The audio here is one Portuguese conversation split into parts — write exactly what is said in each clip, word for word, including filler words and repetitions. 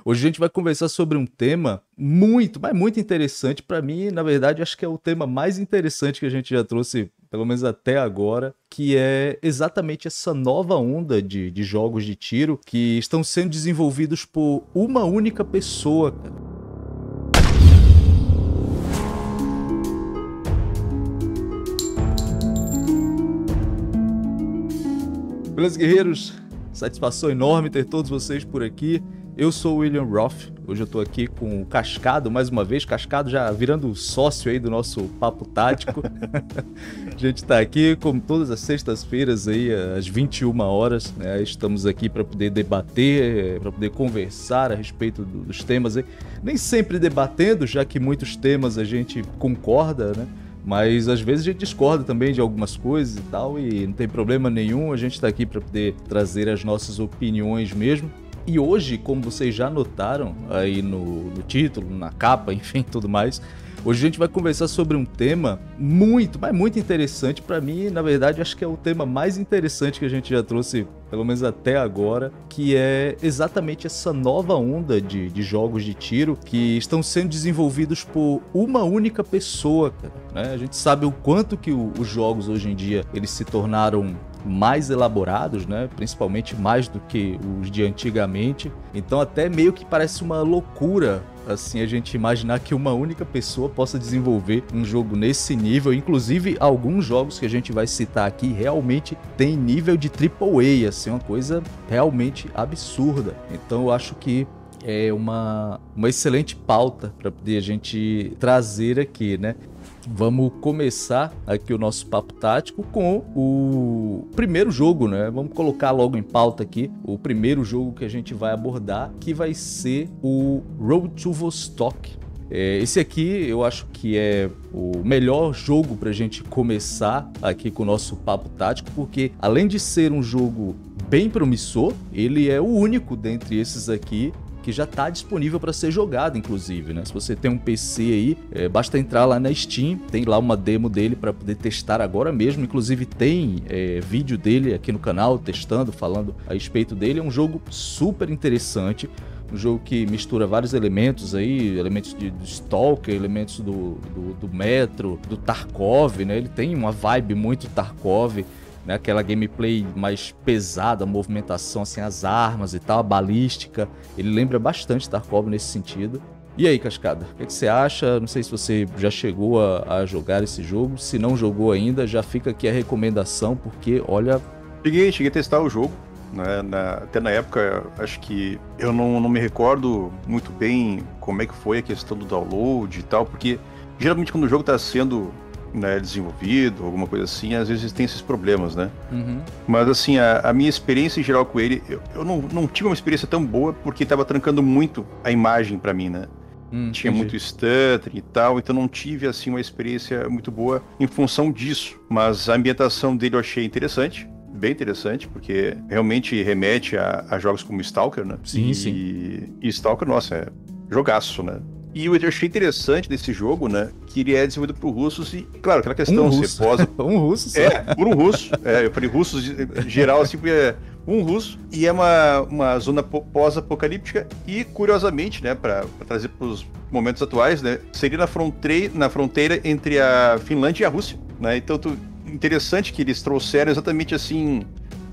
Hoje a gente vai conversar sobre um tema muito, mas muito interessante para mim. Na verdade, acho que é o tema mais interessante que a gente já trouxe, pelo menos até agora, que é exatamente essa nova onda de, de jogos de tiro que estão sendo desenvolvidos por uma única pessoa, cara. Beleza, guerreiros? Satisfação enorme ter todos vocês por aqui. Eu sou o William Roth. Hoje eu tô aqui com o Cascado, mais uma vez. Cascado já virando sócio aí do nosso Papo Tático. A gente tá aqui, como todas as sextas-feiras aí, às vinte e uma horas, né? Estamos aqui para poder debater, para poder conversar a respeito do, dos temas aí. Nem sempre debatendo, já que muitos temas a gente concorda, né? Mas às vezes a gente discorda também de algumas coisas e tal, e não tem problema nenhum, a gente tá aqui para poder trazer as nossas opiniões mesmo. E hoje, como vocês já notaram aí no, no título, na capa, enfim, tudo mais, hoje a gente vai conversar sobre um tema muito, mas muito interessante para mim. Na verdade, acho que é o tema mais interessante que a gente já trouxe, pelo menos até agora, que é exatamente essa nova onda de, de jogos de tiro que estão sendo desenvolvidos por uma única pessoa, cara, né? A gente sabe o quanto que o, os jogos hoje em dia eles se tornaram mais elaborados, né? Principalmente mais do que os de antigamente. Então até meio que parece uma loucura assim a gente imaginar que uma única pessoa possa desenvolver um jogo nesse nível. Inclusive alguns jogos que a gente vai citar aqui realmente tem nível de triplo A, assim, uma coisa realmente absurda. Então eu acho que é uma, uma excelente pauta para poder a gente trazer aqui, né? Vamos começar aqui o nosso papo tático com o primeiro jogo, né? Vamos colocar logo em pauta aqui o primeiro jogo que a gente vai abordar, que vai ser o Road to Vostok. É, esse aqui eu acho que é o melhor jogo para a gente começar aqui com o nosso papo tático, porque além de ser um jogo bem promissor, ele é o único dentre esses aqui que já está disponível para ser jogado, inclusive, né? Se você tem um P C aí, é, basta entrar lá na Steam, tem lá uma demo dele para poder testar agora mesmo. Inclusive tem é, vídeo dele aqui no canal, testando, falando a respeito dele. É um jogo super interessante, um jogo que mistura vários elementos aí, elementos de, do Stalker, elementos do, do, do Metro, do Tarkov, né? Ele tem uma vibe muito Tarkov, né, aquela gameplay mais pesada, a movimentação, assim, as armas e tal, a balística. Ele lembra bastante Tarkov nesse sentido. E aí, Cascada, o que, é que você acha? Não sei se você já chegou a, a jogar esse jogo. Se não jogou ainda, já fica aqui a recomendação, porque, olha... Cheguei, cheguei a testar o jogo, né, na, até na época, acho que eu não, não me recordo muito bem como é que foi a questão do download e tal, porque geralmente quando o jogo está sendo... né, desenvolvido, alguma coisa assim, às vezes tem esses problemas, né? Uhum. Mas assim, a, a minha experiência em geral com ele, eu, eu não, não tive uma experiência tão boa porque tava trancando muito a imagem pra mim, né? Hum, Tinha entendi. muito stuttering e tal, então não tive assim uma experiência muito boa em função disso. Mas a ambientação dele eu achei interessante, bem interessante, porque realmente remete a, a jogos como Stalker, né? Sim, e, sim. E Stalker, nossa, é jogaço, né? E eu achei interessante desse jogo, né, que ele é desenvolvido por russos e, claro, aquela questão... Um russo, posa... um russo só. É, por um russo. É, eu falei russos geral, assim, porque é um russo. E é uma, uma zona pós-apocalíptica e, curiosamente, né, para trazer para os momentos atuais, né, seria na fronteira, na fronteira entre a Finlândia e a Rússia, né? Então, tu, interessante que eles trouxeram exatamente, assim,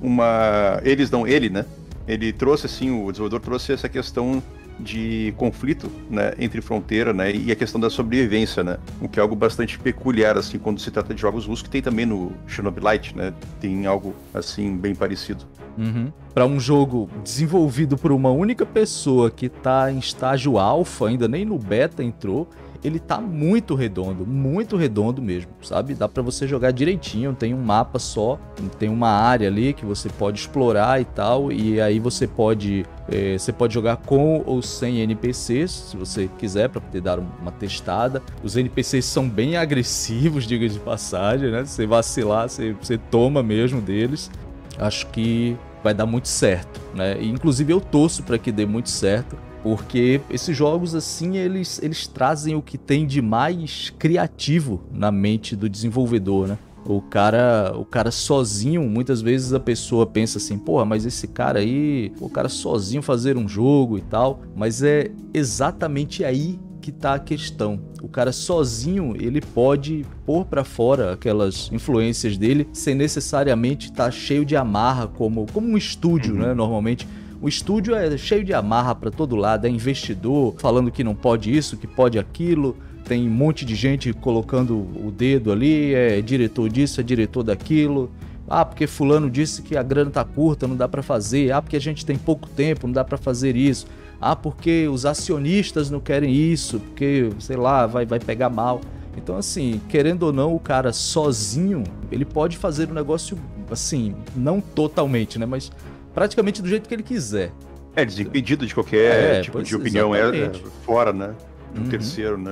uma... Eles não, ele, né? Ele trouxe, assim, o desenvolvedor trouxe essa questão de conflito, né, entre fronteira, né, e a questão da sobrevivência, né, o que é algo bastante peculiar, assim, quando se trata de jogos russos, que tem também no Chernobylite, né, tem algo, assim, bem parecido. Uhum. Para um jogo desenvolvido por uma única pessoa que tá em estágio alfa, ainda nem no beta entrou, ele tá muito redondo, muito redondo mesmo, sabe? Dá pra você jogar direitinho, tem um mapa só, tem uma área ali que você pode explorar e tal, e aí você pode, é, você pode jogar com ou sem N P Cs, se você quiser, pra poder dar uma testada. Os N P Cs são bem agressivos, diga de passagem, né? Se você vacilar, você, você toma mesmo deles. Acho que vai dar muito certo, né? E, inclusive eu torço para que dê muito certo, porque esses jogos assim, eles, eles trazem o que tem de mais criativo na mente do desenvolvedor, né? O cara, o cara sozinho, muitas vezes a pessoa pensa assim, porra, mas esse cara aí, o cara sozinho fazer um jogo e tal, mas é exatamente aí que tá a questão. O cara sozinho, ele pode pôr pra fora aquelas influências dele sem necessariamente estar cheio de amarra, como, como um estúdio, uhum. né, normalmente. O estúdio é cheio de amarra pra todo lado, é investidor falando que não pode isso, que pode aquilo, tem um monte de gente colocando o dedo ali, é diretor disso, é diretor daquilo. Ah, porque fulano disse que a grana tá curta, não dá pra fazer. Ah, porque a gente tem pouco tempo, não dá pra fazer isso. Ah, porque os acionistas não querem isso, porque, sei lá, vai, vai pegar mal. Então, assim, querendo ou não, o cara sozinho, ele pode fazer o negócio, assim, não totalmente, né? Mas praticamente do jeito que ele quiser. É, desimpedido de qualquer é, tipo de opinião é, é, fora, né? De um uhum. terceiro, né?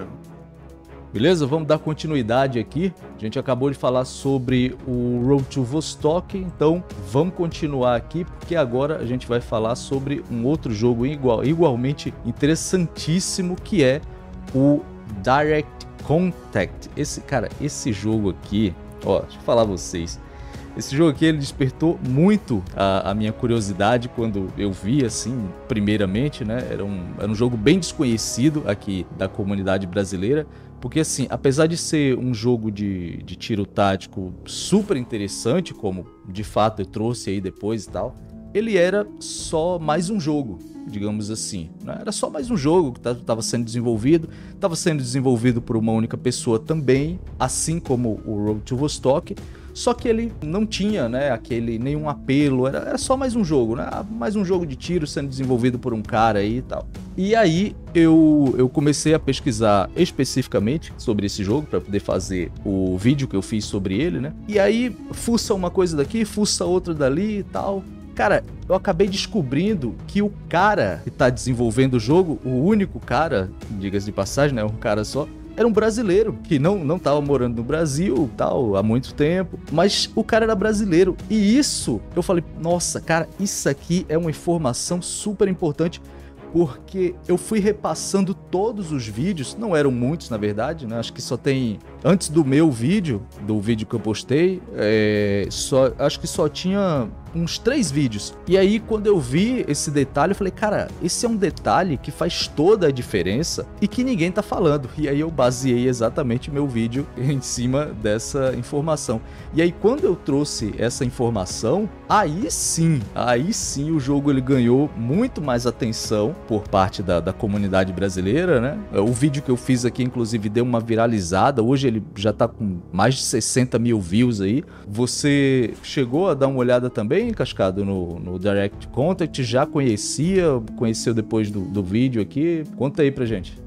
Beleza? Vamos dar continuidade aqui. A gente acabou de falar sobre o Road to Vostok, então vamos continuar aqui, porque agora a gente vai falar sobre um outro jogo igual, igualmente interessantíssimo, que é o Direct Contact. Esse, cara, esse jogo aqui, ó, deixa eu falar a vocês. Esse jogo aqui, ele despertou muito a, a minha curiosidade quando eu vi, assim, primeiramente, né? Era um, era um jogo bem desconhecido aqui da comunidade brasileira, porque, assim, apesar de ser um jogo de, de tiro tático super interessante, como de fato eu trouxe aí depois e tal, ele era só mais um jogo, digamos assim, né? Era só mais um jogo que estava sendo desenvolvido, estava sendo desenvolvido por uma única pessoa também, assim como o Road to Vostok. Só que ele não tinha, né, aquele, nenhum apelo, era, era só mais um jogo, né? Mais um jogo de tiro sendo desenvolvido por um cara aí e tal. E aí eu, eu comecei a pesquisar especificamente sobre esse jogo para poder fazer o vídeo que eu fiz sobre ele, né? E aí fuça uma coisa daqui, fuça outra dali e tal. Cara, eu acabei descobrindo que o cara que tá desenvolvendo o jogo, o único cara, diga-se de passagem, né, um cara só, era um brasileiro, que não, não tava morando no Brasil, tal, há muito tempo, mas o cara era brasileiro. E isso, eu falei, nossa, cara, isso aqui é uma informação super importante, porque eu fui repassando todos os vídeos, não eram muitos na verdade, né? Acho que só tem, antes do meu vídeo, do vídeo que eu postei, é, só, acho que só tinha uns três vídeos. E aí, quando eu vi esse detalhe, eu falei, cara, esse é um detalhe que faz toda a diferença e que ninguém tá falando. E aí eu baseei exatamente meu vídeo em cima dessa informação. E aí, quando eu trouxe essa informação, aí sim, aí sim o jogo ele ganhou muito mais atenção por parte da, da comunidade brasileira, né? O vídeo que eu fiz aqui, inclusive, deu uma viralizada. Hoje ele já tá com mais de sessenta mil views aí. Você chegou a dar uma olhada também, Cascado, no, no Direct Contact? Já conhecia? Conheceu depois do, do vídeo aqui? Conta aí pra gente.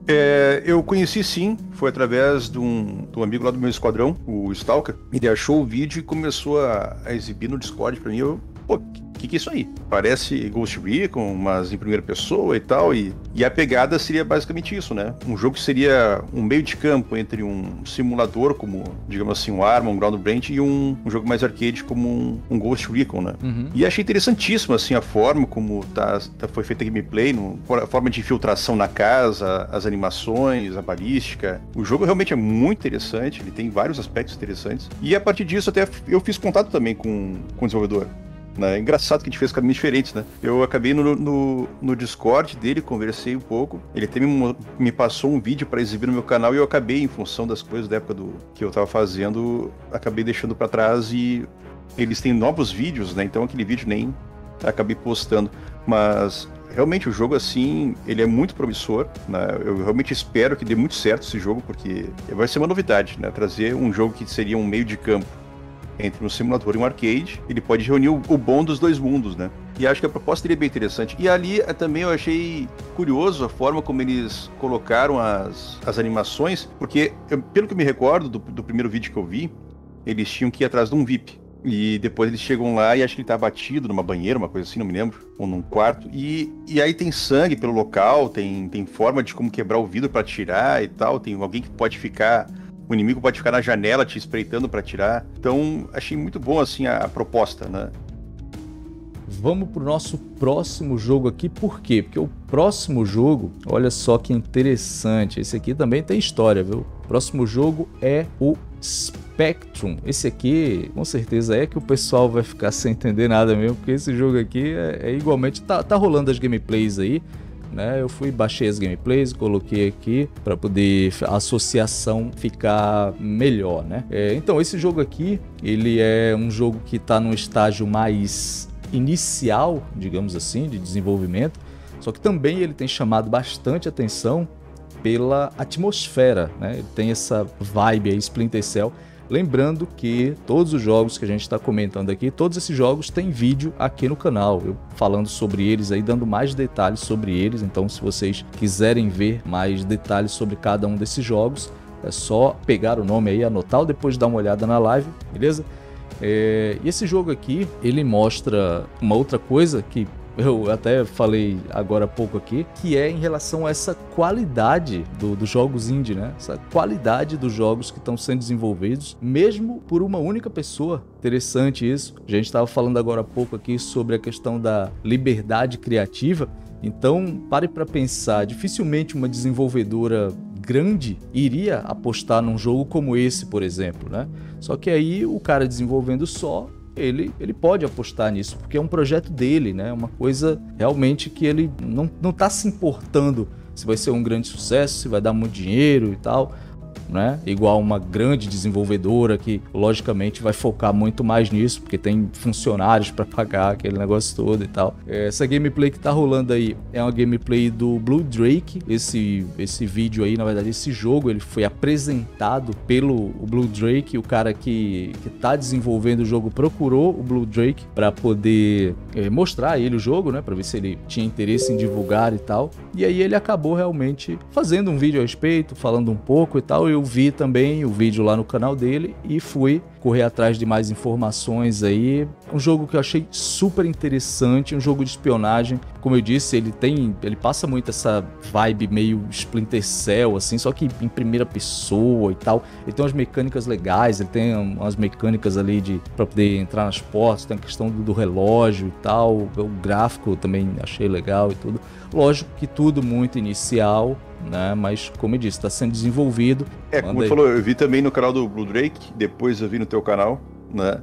É, eu conheci sim, foi através de um, de um amigo lá do meu esquadrão, o Stalker. Ele achou o vídeo e começou a, a exibir no Discord pra mim. Eu, pô, o que, que é isso aí? Parece Ghost Recon, mas em primeira pessoa e tal, e, e a pegada seria basicamente isso, né? Um jogo que seria um meio de campo entre um simulador, como, digamos assim, um Arma, um Ground Brand, e um, um jogo mais arcade como um, um Ghost Recon, né? Uhum. E achei interessantíssimo, assim, a forma como tá, tá, foi feita a gameplay, no, a forma de infiltração na casa, as animações, a balística. O jogo realmente é muito interessante, ele tem vários aspectos interessantes. E a partir disso, até eu fiz contato também com, com o desenvolvedor. É engraçado que a gente fez caminhos diferentes, né? Eu acabei no, no, no Discord dele, conversei um pouco. Ele até me, me passou um vídeo para exibir no meu canal e eu acabei, em função das coisas da época do, que eu tava fazendo, acabei deixando para trás e eles têm novos vídeos, né? Então aquele vídeo nem acabei postando. Mas realmente o jogo, assim, ele é muito promissor, né? Eu realmente espero que dê muito certo esse jogo, porque vai ser uma novidade, né? Trazer um jogo que seria um meio de campo entre um simulador e um arcade, ele pode reunir o, o bom dos dois mundos, né? E acho que a proposta seria bem interessante. E ali também eu achei curioso a forma como eles colocaram as, as animações, porque, eu, pelo que eu me recordo do, do primeiro vídeo que eu vi, eles tinham que ir atrás de um V I P. E depois eles chegam lá e acho que ele tá batido numa banheira, uma coisa assim, não me lembro, ou num quarto. E, e aí tem sangue pelo local, tem, tem forma de como quebrar o vidro para tirar e tal, tem alguém que pode ficar... O inimigo pode ficar na janela te espreitando para atirar. Então, achei muito bom, assim, a, a proposta, né? Vamos pro nosso próximo jogo aqui. Por quê? Porque o próximo jogo, olha só que interessante. Esse aqui também tem história, viu? O próximo jogo é o Spectrum. Esse aqui, com certeza, é que o pessoal vai ficar sem entender nada mesmo, porque esse jogo aqui é, é igualmente... Tá, tá rolando as gameplays aí, né? Eu fui, baixei as gameplays, coloquei aqui para poder a associação ficar melhor, né? É, então, esse jogo aqui, ele é um jogo que tá num estágio mais inicial, digamos assim, de desenvolvimento, só que também ele tem chamado bastante atenção pela atmosfera, né? Ele tem essa vibe aí, Splinter Cell. Lembrando que todos os jogos que a gente está comentando aqui, todos esses jogos têm vídeo aqui no canal, eu falando sobre eles aí, dando mais detalhes sobre eles. Então, se vocês quiserem ver mais detalhes sobre cada um desses jogos, é só pegar o nome aí, anotar ou depois dar uma olhada na live, beleza? É... E esse jogo aqui, ele mostra uma outra coisa que eu até falei agora há pouco aqui, que é em relação a essa qualidade do, dos jogos indie, né? Essa qualidade dos jogos que estão sendo desenvolvidos, mesmo por uma única pessoa. Interessante isso. A gente estava falando agora há pouco aqui sobre a questão da liberdade criativa. Então, pare para pensar, dificilmente uma desenvolvedora grande iria apostar num jogo como esse, por exemplo, né? Só que aí o cara desenvolvendo só, Ele, ele pode apostar nisso, porque é um projeto dele, né? É uma coisa realmente que ele não, não tá se importando se vai ser um grande sucesso, se vai dar muito dinheiro e tal, né? Igual uma grande desenvolvedora que, logicamente, vai focar muito mais nisso, porque tem funcionários para pagar aquele negócio todo e tal. Essa gameplay que tá rolando aí é uma gameplay do Blue Drake. Esse, esse vídeo aí, na verdade, esse jogo, ele foi apresentado pelo o Blue Drake. O cara que, que tá desenvolvendo o jogo procurou o Blue Drake para poder é, mostrar a ele o jogo, né? Para ver se ele tinha interesse em divulgar e tal. E aí ele acabou realmente fazendo um vídeo a respeito, falando um pouco e tal. Eu vi também o vídeo lá no canal dele e fui correr atrás de mais informações aí. Um jogo que eu achei super interessante, um jogo de espionagem. Como eu disse, ele tem, ele passa muito essa vibe meio Splinter Cell, assim, só que em primeira pessoa e tal. Ele tem umas mecânicas legais, ele tem umas mecânicas ali de para poder entrar nas portas, tem a questão do, do relógio e tal. O gráfico também achei legal e tudo. Lógico que tudo muito inicial, né? Mas, como eu disse, está sendo desenvolvido. É, como você falou, eu vi também no canal do Blue Drake, depois eu vi no teu canal, né?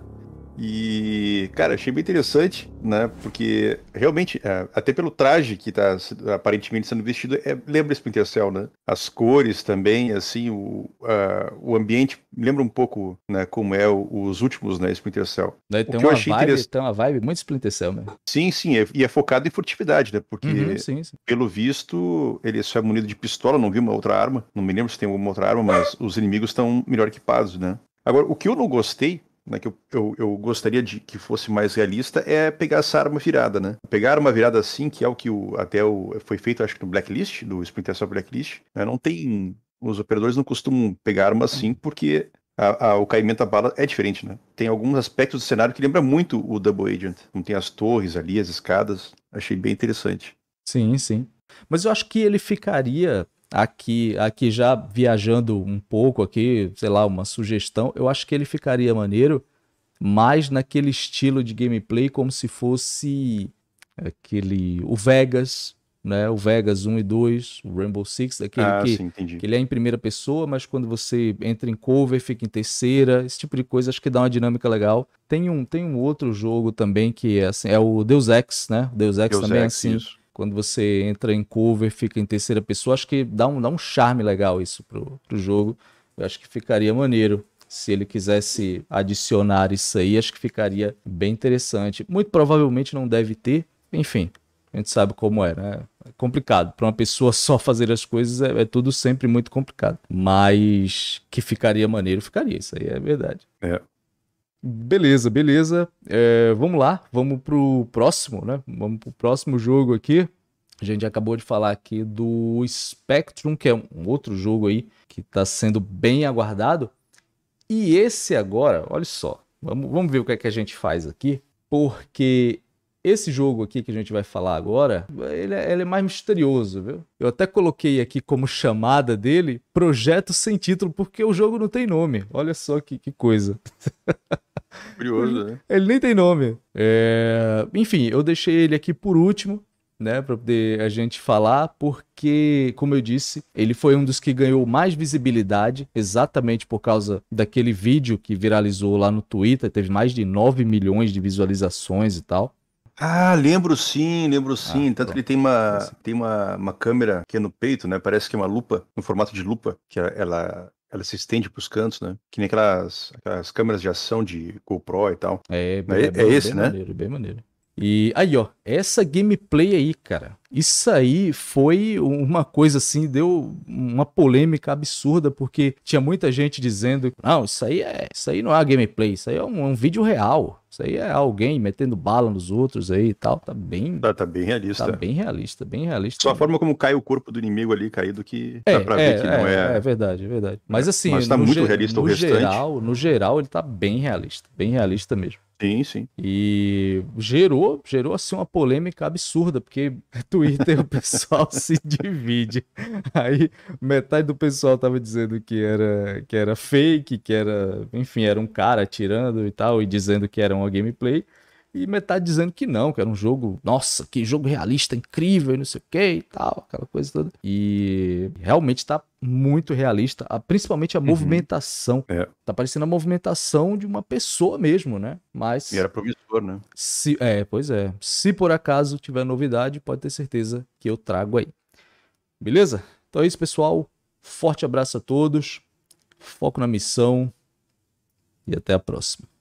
E, cara, achei bem interessante, né? Porque realmente, é, até pelo traje que tá aparentemente sendo vestido, é, lembra Splinter Cell, né? As cores também, assim, o, uh, o ambiente lembra um pouco, né? Como é o, os últimos, né? Splinter Cell. Daí tem, uma vibe, interess... tem uma vibe muito Splinter Cell mesmo. Sim, sim, é, e é focado em furtividade, né? Porque, uhum, sim, sim. Pelo visto, ele só é munido de pistola, não vi uma outra arma. Não me lembro se tem alguma outra arma, mas os inimigos estão melhor equipados, né? Agora, o que eu não gostei, né, que eu, eu, eu gostaria de que fosse mais realista, é pegar essa arma virada, né? Pegar uma virada assim, que é o que o, até o, foi feito, acho que no Blacklist, do Splinter Cell Blacklist, né? Não tem... Os operadores não costumam pegar arma assim, porque a, a, o caimento da bala é diferente, né? Tem alguns aspectos do cenário que lembra muito o Double Agent. Não tem as torres ali, as escadas. Achei bem interessante. Sim, sim. Mas eu acho que ele ficaria... Aqui, aqui já viajando um pouco aqui, sei lá, uma sugestão, eu acho que ele ficaria maneiro mais naquele estilo de gameplay como se fosse aquele, o Vegas, né? O Vegas um e dois, o Rainbow Six, daquele ah, que, sim, entendi. que ele é em primeira pessoa, mas quando você entra em cover, fica em terceira, esse tipo de coisa, acho que dá uma dinâmica legal. Tem um, tem um outro jogo também que é assim, é o Deus Ex, né? O Deus Ex Deus também é Ex, assim. Isso. Quando você entra em cover, fica em terceira pessoa, acho que dá um, dá um charme legal isso pro, pro jogo. Eu acho que ficaria maneiro. Se ele quisesse adicionar isso aí, acho que ficaria bem interessante. Muito provavelmente não deve ter. Enfim, a gente sabe como é, né? É complicado. Para uma pessoa só fazer as coisas é, é tudo sempre muito complicado. Mas que ficaria maneiro, ficaria. Isso aí é verdade. É. Beleza, beleza. É, vamos lá, vamos pro próximo, né? Vamos pro próximo jogo aqui. A gente acabou de falar aqui do Spectrum, que é um outro jogo aí que está sendo bem aguardado. E esse agora, olha só, vamos, vamos ver o que é que a gente faz aqui, porque esse jogo aqui que a gente vai falar agora, ele é, ele é mais misterioso, viu? Eu até coloquei aqui como chamada dele, Projeto Sem Título, porque o jogo não tem nome. Olha só que, que coisa. Curioso, né? Ele nem tem nome. É... Enfim, eu deixei ele aqui por último, né, para poder a gente falar, porque, como eu disse, ele foi um dos que ganhou mais visibilidade, exatamente por causa daquele vídeo que viralizou lá no Twitter, teve mais de nove milhões de visualizações e tal. Ah, lembro sim, lembro sim. Ah, Tanto que pronto. ele tem uma, tem uma, uma câmera que é no peito, né? Parece que é uma lupa, no formato de lupa, que ela, ela, ela se estende pros cantos, né? Que nem aquelas, aquelas câmeras de ação de GoPro e tal. É, É, é é bem, bem esse, né? maneiro, bem maneiro. E aí, ó, essa gameplay aí, cara, isso aí foi uma coisa assim, deu uma polêmica absurda, porque tinha muita gente dizendo, não, isso aí é, isso aí não é gameplay, isso aí é um, é um vídeo real, isso aí é alguém metendo bala nos outros aí e tal, tá bem, Tá, tá bem tá realista. bem realista, bem realista Só a mesmo. forma como cai o corpo do inimigo ali caído que É, dá pra é, ver que não é, é é. verdade, é verdade. Mas É, assim, mas tá no, muito ge- realista o no restante. geral, no geral ele tá bem realista, bem realista mesmo. Sim, sim. E gerou, gerou assim uma polêmica absurda, porque Twitter o pessoal se divide. Aí metade do pessoal tava dizendo que era, que era fake, que era, enfim, era um cara atirando e tal, e dizendo que era uma gameplay. E metade dizendo que não, que era um jogo, nossa, que jogo realista, incrível, e não sei o que e tal, aquela coisa toda. E realmente tá muito realista, a- principalmente a Uhum. movimentação. É. Tá parecendo a movimentação de uma pessoa mesmo, né? Mas E era promissor, né? se, é, pois é. Se por acaso tiver novidade, pode ter certeza que eu trago aí. Beleza? Então é isso, pessoal. Forte abraço a todos. Foco na missão e até a próxima.